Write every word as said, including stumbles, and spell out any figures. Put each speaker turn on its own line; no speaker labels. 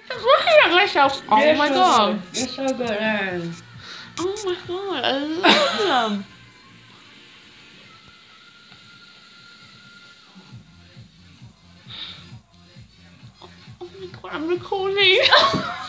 looking at myself. Oh
You're
my
so
god.
Good. You're so good, Aaron.
Oh my god, I love them. Oh my god, I'm recording.